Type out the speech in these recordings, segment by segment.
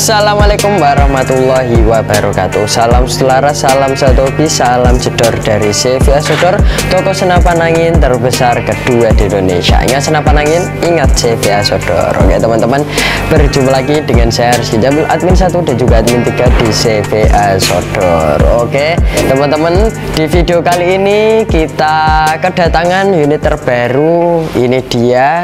Assalamualaikum warahmatullahi wabarakatuh. Salam selaras, salam satu hobi, salam jedor dari CV Asodor, toko senapan angin terbesar kedua di Indonesia. Ingat senapan angin, ingat CV Asodor. Oke teman-teman, berjumpa lagi dengan saya Rizky Jamil, admin 1 dan juga admin 3 di CV Asodor. Oke teman-teman, di video kali ini kita kedatangan unit terbaru. Ini dia,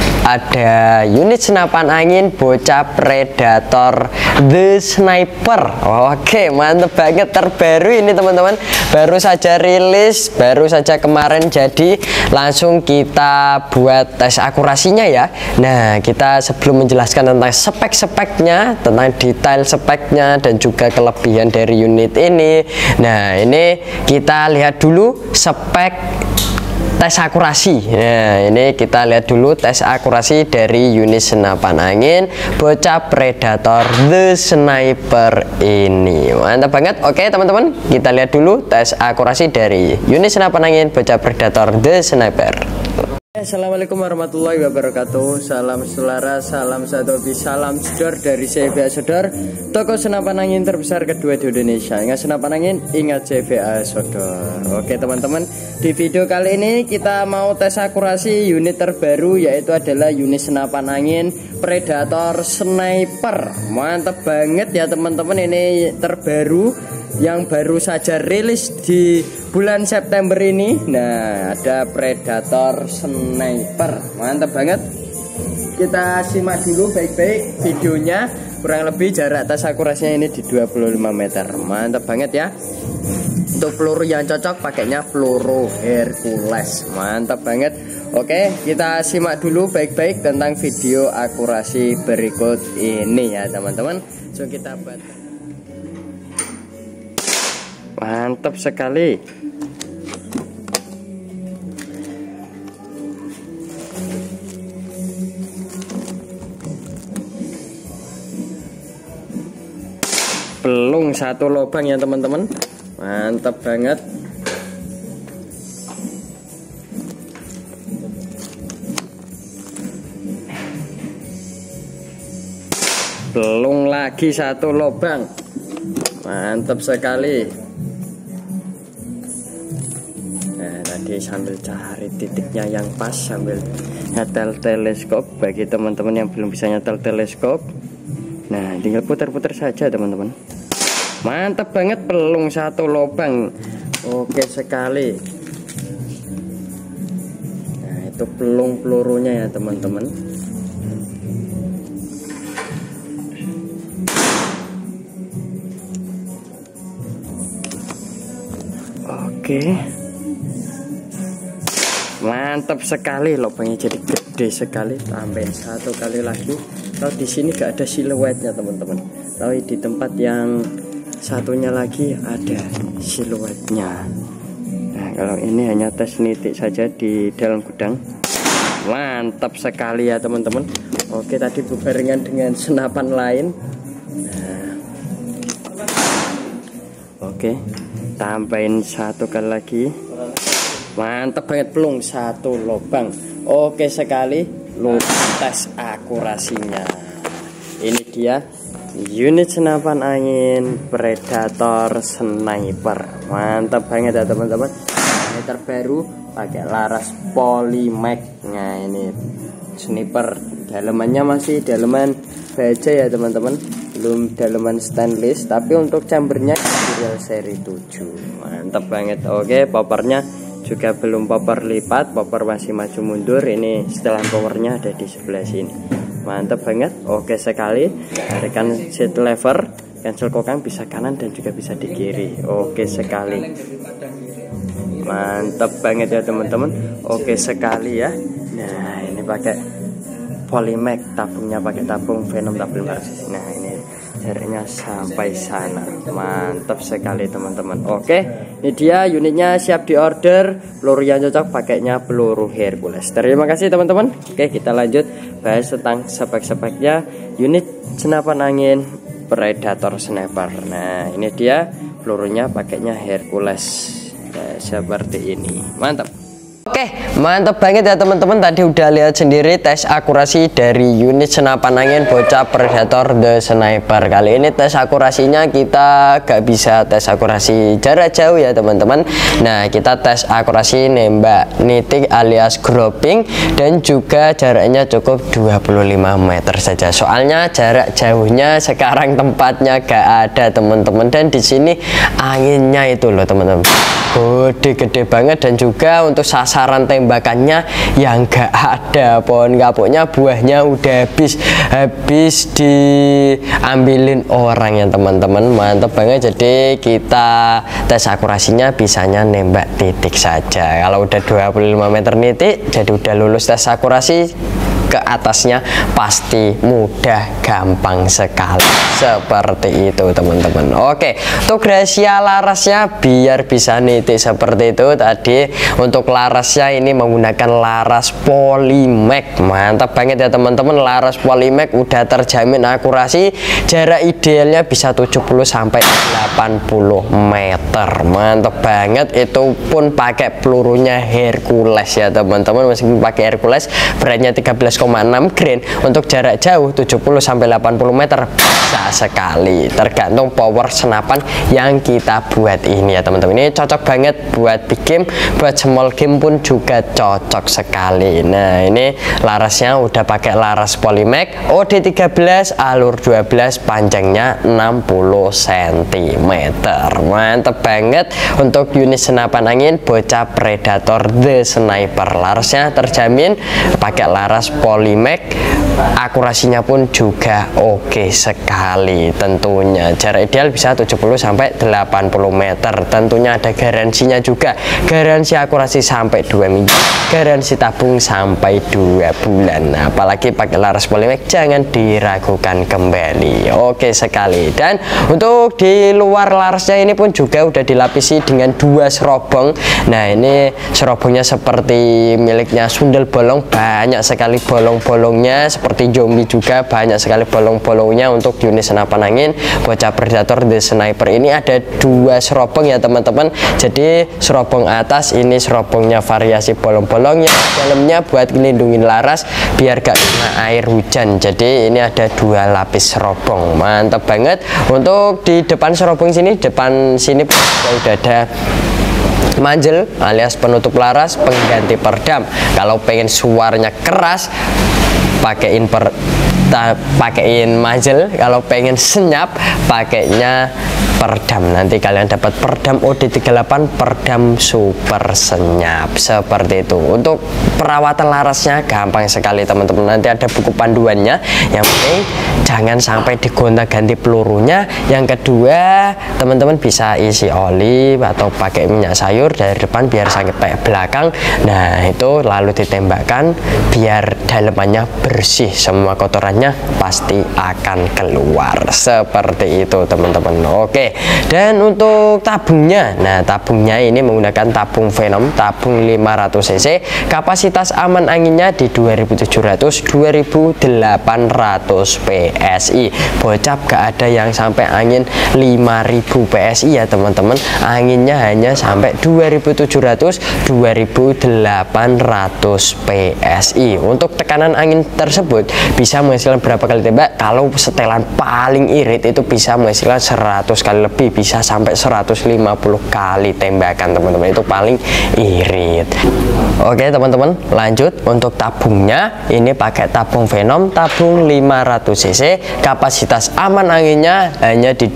ada unit senapan angin bocah predator The Sniper. Oke, mantep banget, terbaru ini teman-teman, baru saja rilis, baru saja kemarin, jadi langsung kita buat tes akurasinya ya. Nah, kita sebelum menjelaskan tentang spek-speknya, tentang detail speknya dan juga kelebihan dari unit ini, nah ini kita lihat dulu spek tes akurasi. Nah, ini kita lihat dulu tes akurasi dari unit senapan angin bocah predator The Sniper ini. Mantap banget. Oke teman-teman, kita lihat dulu tes akurasi dari unit senapan angin bocah predator The Sniper. Assalamualaikum warahmatullahi wabarakatuh. Salam selaras, salam satu hobi, salam jedor dari CV Asodor, toko senapan angin terbesar kedua di Indonesia. Ingat senapan angin, ingat CV Asodor. Oke teman-teman, di video kali ini kita mau tes akurasi unit terbaru, yaitu adalah unit senapan angin Predator Sniper. Mantap banget ya teman-teman, ini terbaru yang baru saja rilis di bulan September ini. Nah, ada Predator Sniper, mantap banget. Kita simak dulu baik-baik videonya. Kurang lebih jarak tes akurasinya ini di 25 meter. Mantap banget ya. Untuk peluru yang cocok pakainya peluru Hercules. Mantap banget. Oke, kita simak dulu baik-baik tentang video akurasi berikut ini ya teman-teman. So kita buat. Mantap sekali. Belum satu lubang ya teman-teman. Mantap banget. Belum lagi satu lubang. Mantap sekali. Sambil cari titiknya yang pas, sambil nyetel teleskop. Bagi teman-teman yang belum bisa nyetel teleskop, nah tinggal putar-putar saja teman-teman. Mantap banget, pelung satu lubang. Oke sekali. Nah itu pelung pelurunya ya teman-teman. Oke, mantap sekali, lubangnya jadi gede sekali. Tambahin satu kali lagi. Kalau di sini gak ada siluetnya teman-teman, tapi di tempat yang satunya lagi ada siluetnya. Nah kalau ini hanya tes nitik saja di dalam gudang. Mantap sekali ya teman-teman. Oke, tadi berbarengan dengan senapan lain. Nah, oke, tambahin satu kali lagi. Mantap banget, pelung satu lubang. Oke sekali, tes akurasinya. Ini dia unit senapan angin Predator Sniper. Mantap banget ya teman-teman. Ini terbaru, pakai laras Polymac. Nah ini sniper, dalemannya masih daleman baja ya teman-teman, belum daleman stainless, tapi untuk chambernya serial seri 7. Mantap banget. Oke, poppernya juga belum popper lipat, popper masih maju mundur. Ini setelan powernya ada di sebelah sini. Mantap banget. Oke sekali. Tarikan seat lever, cancel kokang bisa kanan dan juga bisa di kiri. Oke sekali. Mantap banget ya teman-teman. Oke sekali ya. Nah ini pakai Polymac, tabungnya pakai tabung Venom tabung 500. Nah ini jaraknya sampai sana. Mantap sekali teman-teman. Oke, ini dia unitnya, siap di order. Peluru yang cocok pakainya peluru Hercules. Terima kasih teman-teman. Oke, kita lanjut bahas tentang spek-speknya unit senapan angin Predator Sniper. Nah ini dia, pelurunya pakainya Hercules. Nah, seperti ini. Mantap. Oke, mantap banget ya teman-teman. Tadi udah lihat sendiri tes akurasi dari unit senapan angin bocah Predator The Sniper. Kali ini tes akurasinya kita gak bisa tes akurasi jarak jauh ya teman-teman. Nah, kita tes akurasi nembak nitik alias grouping, dan juga jaraknya cukup 25 meter saja. Soalnya jarak jauhnya sekarang tempatnya gak ada teman-teman, dan di sini anginnya itu loh teman-teman, gede banget. Dan juga untuk sasaran tembakannya yang gak ada, pohon kapuknya buahnya udah habis diambilin orang ya teman-teman. Mantap banget. Jadi kita tes akurasinya bisanya nembak titik saja. Kalau udah 25 meter nitik jadi udah lulus tes akurasi. Ke atasnya pasti mudah, gampang sekali, seperti itu teman-teman. Oke, untuk rahasia larasnya biar bisa nitik seperti itu tadi, untuk larasnya ini menggunakan laras Polymac. Mantap banget ya teman-teman, laras Polymac udah terjamin akurasi, jarak idealnya bisa 70 sampai 80 meter. Mantap banget, itu pun pakai pelurunya Hercules ya teman-teman. Meskipun pakai Hercules beratnya 13,6 grain, untuk jarak jauh 70 sampai 80 meter bisa sekali, tergantung power senapan yang kita buat ini ya teman-teman. Ini cocok banget buat big game, buat small game pun juga cocok sekali. Nah, ini larasnya udah pakai laras Polymac OD13 alur 12, panjangnya 60 cm. Mantap banget untuk unit senapan angin bocah Predator The Sniper. Larasnya terjamin pakai laras Polymac, akurasinya pun juga oke sekali tentunya. Jarak ideal bisa 70 sampai 80 meter. Tentunya ada garansinya juga, garansi akurasi sampai 2 minggu, garansi tabung sampai 2 bulan. Nah, apalagi pakai laras Polymac jangan diragukan kembali. Oke sekali. Dan untuk di luar larasnya ini pun juga udah dilapisi dengan 2 serobong. Nah, ini serobongnya seperti miliknya Sundel Bolong, banyak sekali bolong-bolongnya, seperti zombie juga banyak sekali bolong-bolongnya. Untuk unit senapan angin bocah Predator The Sniper ini ada 2 serobong ya teman-teman. Jadi serobong atas ini serobongnya variasi bolong-bolong, yang dalamnya buat melindungi laras biar gak kena air hujan. Jadi ini ada 2 lapis serobong. Mantap banget. Untuk di depan serobong sini, depan sini udah ada manjel alias penutup laras, pengganti perdam. Kalau pengen suaranya keras pakein manjel, kalau pengen senyap pakainya perdam. Nanti kalian dapat perdam OD38, perdam super senyap seperti itu. Untuk perawatan larasnya gampang sekali teman-teman, nanti ada buku panduannya. Yang penting jangan sampai digonta-ganti pelurunya. Yang kedua, teman-teman bisa isi oli atau pakai minyak sayur dari depan biar sampai belakang. Nah, itu lalu ditembakkan biar dalamannya bersih, semua kotorannya pasti akan keluar seperti itu teman-teman. Oke, dan untuk tabungnya, nah tabungnya ini menggunakan tabung Venom, tabung 500 cc, kapasitas aman anginnya di 2700-2800 PSI. Bocap gak ada yang sampai angin 5000 PSI ya teman-teman, anginnya hanya sampai 2700-2800 PSI. Untuk tekanan angin tersebut bisa menghasilkan berapa kali tembak? Kalau setelan paling irit itu bisa menghasilkan 100 kali lebih, bisa sampai 150 kali tembakan teman-teman, itu paling irit. Oke teman-teman, lanjut. Untuk tabungnya ini pakai tabung Venom, tabung 500 cc, kapasitas aman anginnya hanya di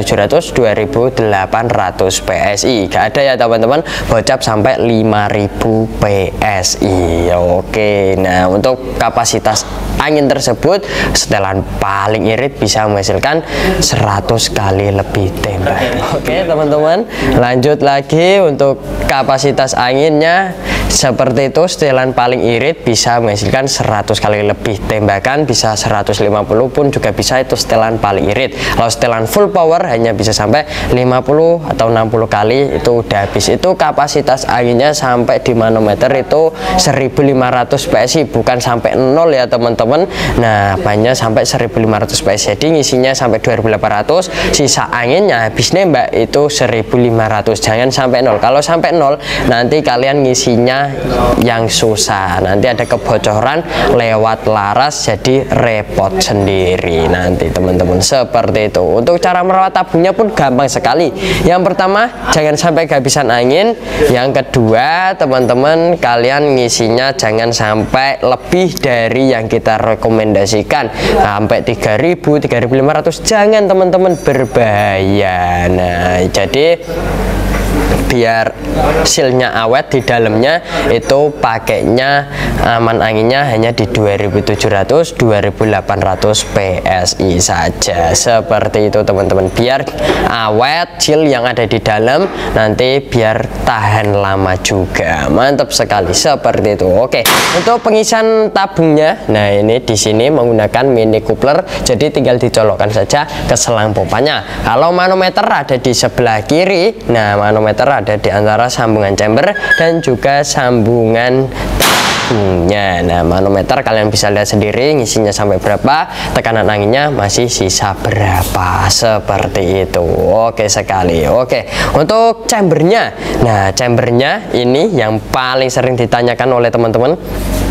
2700-2800 PSI. Gak ada ya teman-teman bocap sampai 5000 PSI. Oke, nah untuk kapasitas angin tersebut setelan paling irit bisa menghasilkan 100 kali lebih tembak. Oke teman-teman, lanjut lagi. Untuk kapasitas anginnya seperti itu, setelan paling irit bisa menghasilkan 100 kali lebih tembakan, bisa 150 pun juga bisa, itu setelan paling irit. Kalau setelan full power hanya bisa sampai 50 atau 60 kali, itu udah habis. Itu kapasitas anginnya sampai di manometer itu 1500 PSI, bukan sampai 0 ya teman-teman. Nah, banyak sampai 1500 PSI, jadi ngisinya sampai 2800, sisa anginnya habis nembak itu 1500, jangan sampai 0. Kalau sampai 0 nanti kalian ngisinya banyak yang susah, nanti ada kebocoran lewat laras, jadi repot sendiri nanti teman-teman, seperti itu. Untuk cara merawat tabungnya pun gampang sekali. Yang pertama, jangan sampai kehabisan angin. Yang kedua, teman-teman, kalian ngisinya jangan sampai lebih dari yang kita rekomendasikan, sampai 3000, 3500, jangan teman-teman, berbahaya. Nah, jadi biar sealnya awet di dalamnya itu pakainya aman anginnya hanya di 2700 2800 PSI saja, seperti itu teman-teman, biar awet seal yang ada di dalam, nanti biar tahan lama juga. Mantap sekali, seperti itu. Oke, untuk pengisian tabungnya, nah ini di sini menggunakan mini coupler, jadi tinggal dicolokkan saja ke selang pompanya. Kalau manometer ada di sebelah kiri, nah manometer ada di antara sambungan chamber dan juga sambungan tabungnya. Nah, manometer kalian bisa lihat sendiri ngisinya sampai berapa, tekanan anginnya masih sisa berapa, seperti itu. Oke sekali. Oke, untuk chambernya, nah chambernya ini yang paling sering ditanyakan oleh teman-teman.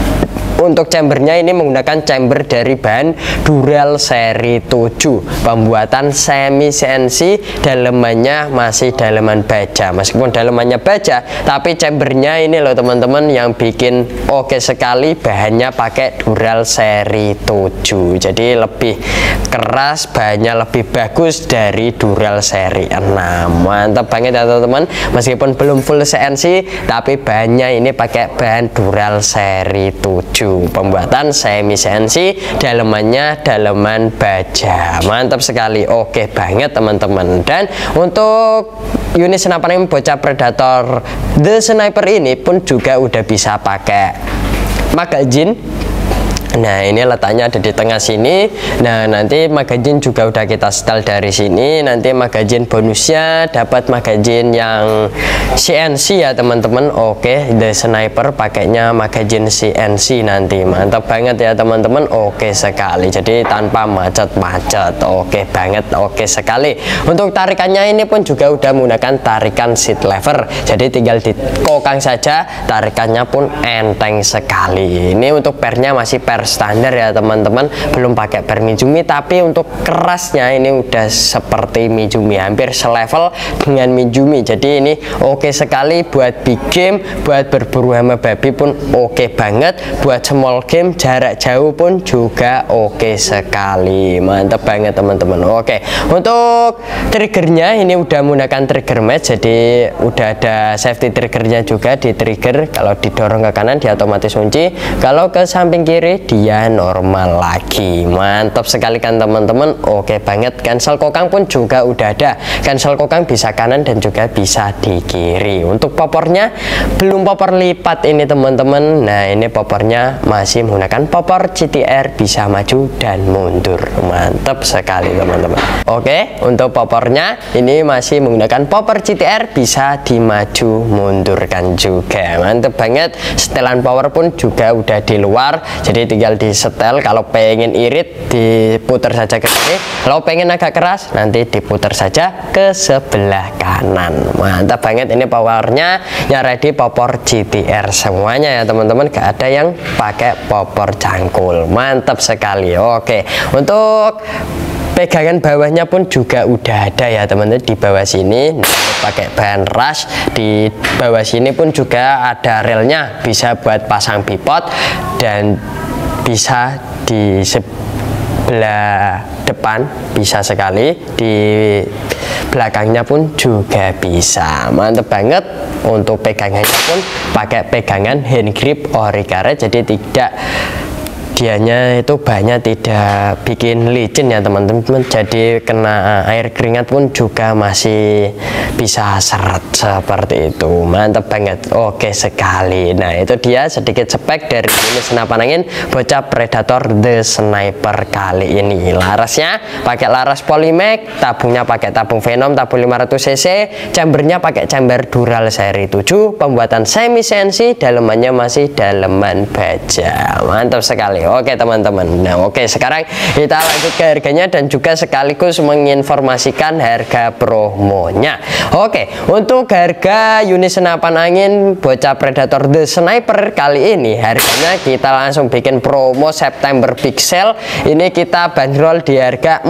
Untuk chambernya ini menggunakan chamber dari bahan Dural seri 7, pembuatan semi CNC, dalemannya masih daleman baja. Meskipun dalemannya baja, tapi chambernya ini loh teman-teman yang bikin oke sekali, bahannya pakai Dural seri 7, jadi lebih keras, bahannya lebih bagus dari Dural seri 6. Mantap banget ya teman-teman, meskipun belum full CNC tapi bahannya ini pakai bahan Dural seri 7, pembuatan semi CNC, dalemannya daleman baja. Mantap sekali, oke banget teman-teman. Dan untuk unit senapan angin bocah Predator The Sniper ini pun juga udah bisa pakai magazine. Nah, ini letaknya ada di tengah sini. Nah, nanti magazine juga udah kita setel dari sini. Nanti magazine bonusnya dapat magazine yang CNC ya teman-teman. Oke, The Sniper pakainya magazine CNC nanti. Mantap banget ya teman-teman. Oke sekali. Jadi tanpa macet-macet. Oke banget. Oke sekali. Untuk tarikannya ini pun juga udah menggunakan tarikan seat lever. Jadi tinggal dikokang saja, tarikannya pun enteng sekali. Ini untuk pernya masih per standar ya teman-teman, belum pakai per Mijumi, tapi untuk kerasnya ini udah seperti Mijumi, hampir selevel dengan Mijumi. Jadi ini oke sekali buat big game, buat berburu hama babi pun oke banget, buat small game jarak jauh pun juga oke sekali. Mantap banget teman-teman. Oke, untuk triggernya ini udah menggunakan trigger match, jadi udah ada safety triggernya juga di trigger. Kalau didorong ke kanan dia otomatis kunci, kalau ke samping kiri dia normal lagi. Mantap sekali kan teman-teman. Oke banget. Cancel kokang pun juga udah ada, cancel kokang bisa kanan dan juga bisa di kiri. Untuk popornya belum popor lipat ini teman-teman. Nah, ini popornya masih menggunakan popor CTR, bisa maju dan mundur. Mantap sekali teman-teman. Oke, untuk popornya ini masih menggunakan popor CTR, bisa dimaju mundurkan juga. Mantap banget. Setelan power pun juga udah di luar, jadi tinggal disetel. Kalau pengen irit diputar saja ke sini, kalau pengen agak keras nanti diputar saja ke sebelah kanan. Mantap banget. Ini powernya yang ready popor GTR semuanya ya teman-teman, gak ada yang pakai popor cangkul. Mantap sekali. Oke, untuk pegangan bawahnya pun juga udah ada ya teman-teman, di bawah sini pakai bahan rush. Di bawah sini pun juga ada relnya, bisa buat pasang bipod dan bisa di sebelah depan bisa sekali, di belakangnya pun juga bisa. Mantap banget. Untuk pegangannya pun pakai pegangan hand grip ori karet, jadi tidak dianya itu banyak tidak bikin licin ya teman-teman, jadi kena air keringat pun juga masih bisa seret seperti itu. Mantap banget. Oke sekali. Nah, itu dia sedikit spek dari unit senapan angin bocah Predator The Sniper kali ini. Larasnya pakai laras Polymac, tabungnya pakai tabung Venom tabung 500 cc, chambernya pakai chamber Dural seri 7, pembuatan semi CNC, dalemannya masih daleman baja. Mantap sekali. Oke teman-teman. Nah oke, sekarang kita lanjut ke harganya dan juga sekaligus menginformasikan harga promonya. Oke, untuk harga unit senapan angin bocah Predator The Sniper kali ini harganya kita langsung bikin promo September Big Sale. Ini kita bandrol di harga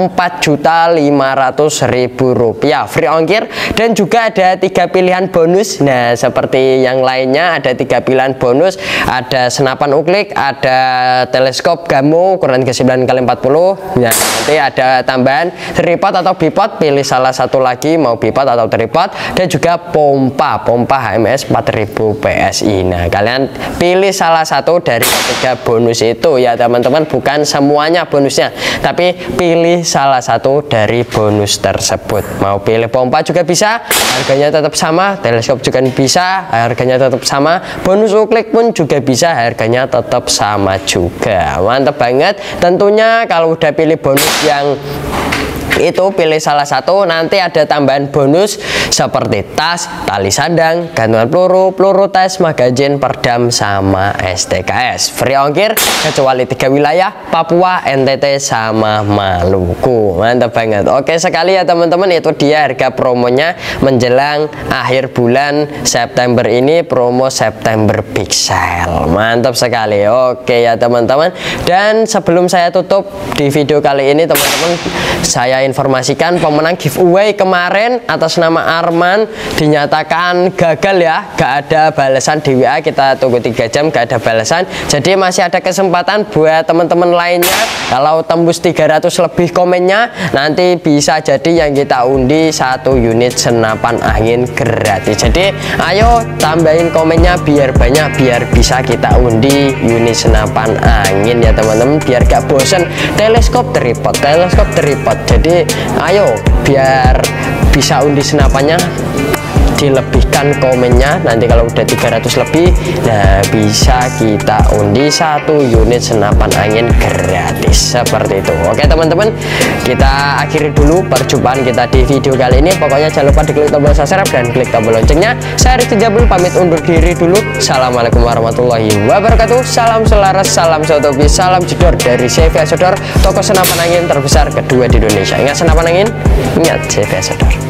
Rp4.500.000 free ongkir, dan juga ada 3 pilihan bonus. Nah seperti yang lainnya ada 3 pilihan bonus, ada senapan uklik, ada teleskop Gamo ukuran ke 9x40. Nah nanti ada tambahan tripod atau bipod, pilih salah satu lagi mau bipod atau tripod, dan juga pompa HMS 4000 PSI. Nah kalian pilih salah satu dari 3 bonus itu ya teman-teman, bukan semuanya bonusnya, tapi pilih salah satu dari bonus tersebut. Mau pilih pompa juga bisa, harganya tetap sama, teleskop juga bisa, harganya tetap sama, bonus uklik pun juga bisa, harganya tetap sama juga. Mantap banget. Tentunya kalau udah pilih bonus yang itu, pilih salah satu, nanti ada tambahan bonus seperti tas, tali sandang, gantungan peluru, peluru tes, magazin, perdam, sama STKS. Free ongkir kecuali 3 wilayah, Papua, NTT, sama Maluku. Mantap banget. Oke sekali ya teman-teman, itu dia harga promonya menjelang akhir bulan September ini, promo September Big Sale. Mantap sekali. Oke ya teman-teman, dan sebelum saya tutup di video kali ini teman-teman, saya informasikan pemenang giveaway kemarin atas nama Arman dinyatakan gagal ya, gak ada balasan di WA. Kita tunggu 3 jam gak ada balasan, jadi masih ada kesempatan buat teman-teman lainnya. Kalau tembus 300 lebih komennya, nanti bisa jadi yang kita undi 1 unit senapan angin gratis. Jadi ayo tambahin komennya biar banyak, biar bisa kita undi unit senapan angin ya teman-teman, biar gak bosen teleskop tripod. Jadi ayo biar bisa undi senapannya, dilebihkan komennya. Nanti kalau udah 300 lebih, nah bisa kita undi 1 unit senapan angin gratis seperti itu. Oke teman-teman, kita akhiri dulu perjumpaan kita di video kali ini. Pokoknya jangan lupa diklik tombol subscribe dan klik tombol loncengnya. Saya Rizky Jabul pamit undur diri dulu. Assalamualaikum warahmatullahi wabarakatuh. Salam selaras, salam sotobi, salam jedor dari CV Sodor, toko senapan angin terbesar kedua di Indonesia. Ingat senapan angin, ingat CV Sodor.